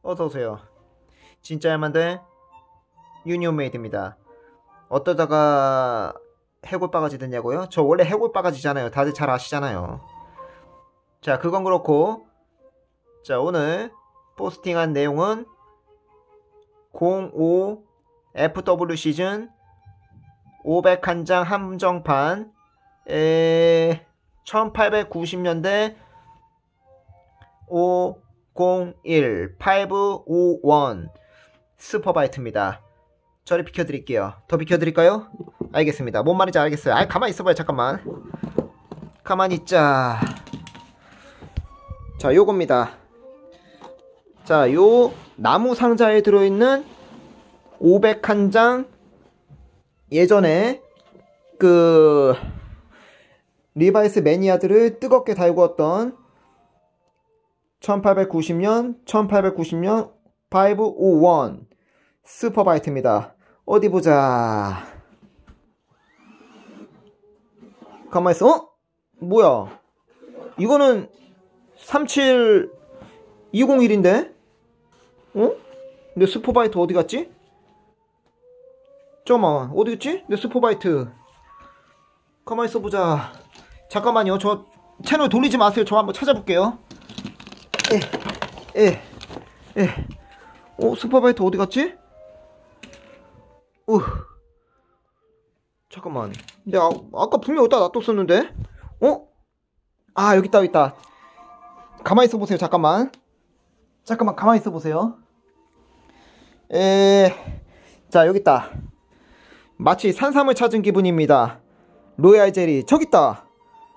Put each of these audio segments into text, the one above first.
어서오세요. 진짜 야만데 유니온메이드입니다. 어떠다가 해골바가지 됐냐고요? 저 원래 해골바가지잖아요. 다들 잘 아시잖아요. 자, 그건 그렇고, 자, 오늘 포스팅한 내용은 05 FW 시즌 501장 함정판 1890년대 501 551 슈퍼바이트입니다. 저리 비켜드릴게요. 더 비켜드릴까요? 알겠습니다. 뭔 말인지 알겠어요. 아이, 가만히 있어봐요. 잠깐만. 가만히 있자. 자, 요겁니다. 자, 요 나무 상자에 들어있는 501장 예전에 그 리바이스 매니아들을 뜨겁게 달구었던 1890년 551 슈퍼바이트입니다. 어디 보자. 가만있어. 어? 뭐야, 이거는 37201인데? 어? 내 슈퍼바이트 어디 갔지? 잠깐만, 어디 갔지? 내 슈퍼바이트. 가만있어 보자. 잠깐만요. 저 채널 돌리지 마세요. 저 한번 찾아볼게요. 슈퍼바이트 어디 갔지? 잠깐만. 근데 아까 분명 여기다 놔뒀었는데? 아, 여기 있다. 가만히 있어 보세요. 잠깐만, 가만히 있어 보세요. 자, 여기 있다. 마치 산삼을 찾은 기분입니다. 로얄 젤리 저기 있다.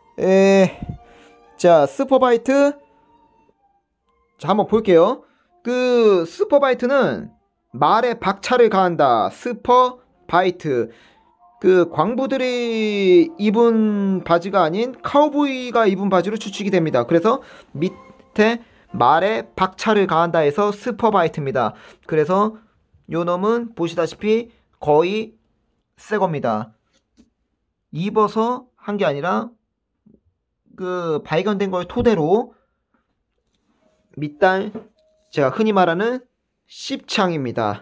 자, 슈퍼바이트. 자, 한번 볼게요. 그 슈퍼바이트는 말에 박차를 가한다. 슈퍼바이트. 그 광부들이 입은 바지가 아닌 카우보이가 입은 바지로 추측이 됩니다. 그래서 밑에 말에 박차를 가한다 해서 슈퍼바이트입니다. 그래서 요 놈은 보시다시피 거의 새 겁니다. 입어서 한 게 아니라 그 발견된 걸 토대로 밑단, 제가 흔히 말하는 씹창입니다.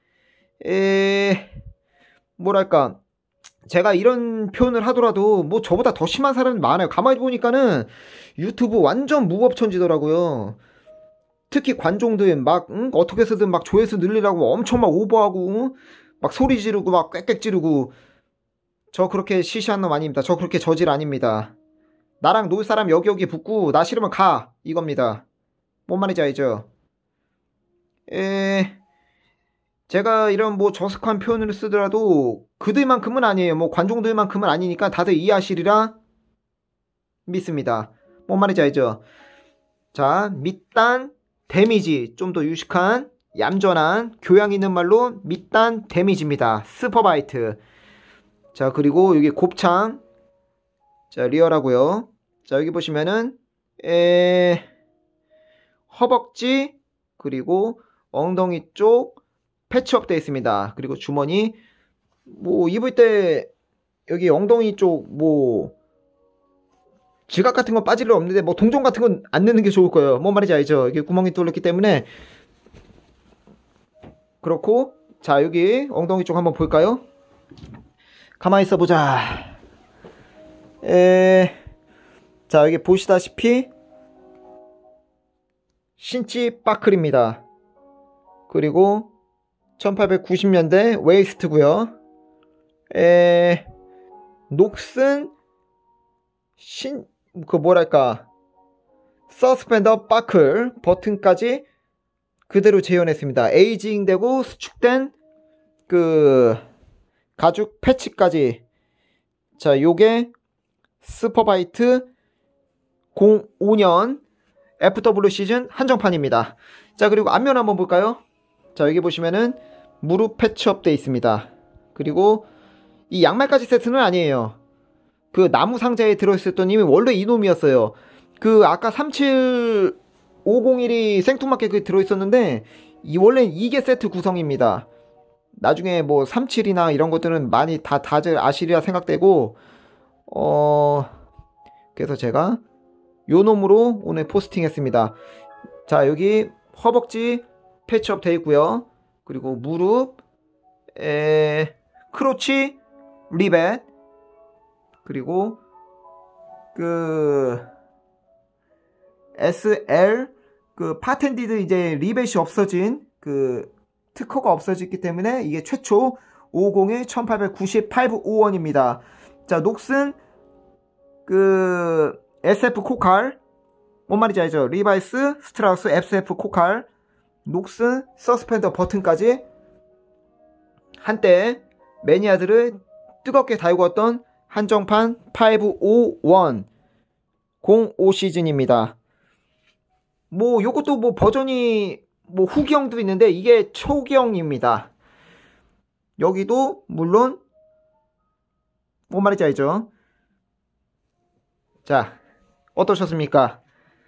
뭐랄까, 제가 이런 표현을 하더라도 뭐 저보다 더 심한 사람이 많아요. 가만히 보니까는 유튜브 완전 무법천지더라고요. 특히 관종들 막 어떻게 해서든 막 조회수 늘리라고 엄청 막 오버하고 막 소리 지르고 막 꽥꽥 지르고. 저 그렇게 시시한 놈 아닙니다. 저 그렇게 저질 아닙니다. 나랑 놀 사람 여기 붙고 나 싫으면 가, 이겁니다. 뭔 말인지 알죠? 제가 이런 뭐 저속한 표현을 쓰더라도 그들만큼은 아니에요. 뭐 관종들만큼은 아니니까 다들 이해하시리라 믿습니다. 뭔 말인지 알죠? 자, 밑단 데미지, 좀 더 유식한 얌전한 교양 있는 말로 밑단 데미지입니다. 슈퍼바이트. 자, 그리고 여기 곱창. 자, 리얼하고요. 자, 여기 보시면은 허벅지 그리고 엉덩이 쪽 패치업 되어 있습니다. 그리고 주머니, 뭐 입을 때 여기 엉덩이 쪽 뭐 지갑 같은 건 빠질 일 없는데 뭐 동전 같은 건 안 넣는 게 좋을 거예요. 뭔 말인지 알죠? 이게 구멍이 뚫렸기 때문에 그렇고. 자, 여기 엉덩이 쪽 한번 볼까요? 가만히 있어 보자. 자, 여기 보시다시피 신치 빠클입니다. 그리고 1890년대 웨이스트고요. 녹슨 그 뭐랄까, 서스펜더 빠클 버튼까지 그대로 재현했습니다. 에이징 되고 수축된 그 가죽 패치까지. 자, 요게 슈퍼바이트 05년 FW 시즌 한정판입니다. 자, 그리고 앞면 한번 볼까요? 자, 여기 보시면은 무릎 패치업 되어 있습니다. 그리고 이 양말까지 세트는 아니에요. 그 나무 상자에 들어있었던 님이 원래 이놈이었어요. 그 아까 37501이 생뚱맞게 그 들어있었는데 원래 이게 세트 구성입니다. 나중에 뭐 37이나 이런 것들은 많이 다들 아시리라 생각되고, 그래서 제가 요 놈으로 오늘 포스팅 했습니다. 자, 여기 허벅지 패치업 되어 있고요. 그리고 무릎, 크로치, 리벳, 그리고 그 SL 파텐디드 이제 리벳이 없어진 특허가 없어졌기 때문에 이게 최초 50에 1898원입니다. 자, 녹슨 SF 코칼, 뭔 말인지 알죠? 리바이스, 스트라우스, SF 코칼, 녹슨, 서스펜더 버튼까지 한때 매니아들을 뜨겁게 달구었던 한정판 501 05 시즌입니다. 뭐 요것도 뭐 버전이 뭐 후기형도 있는데 이게 초기형입니다. 여기도 물론 뭔 말인지 알죠? 자, 어떠셨습니까?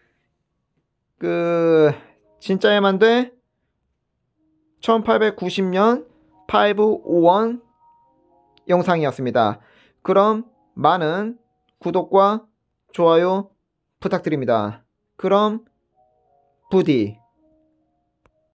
진짜야만 돼 1890년 501 영상이었습니다. 그럼 많은 구독과 좋아요 부탁드립니다. 그럼 부디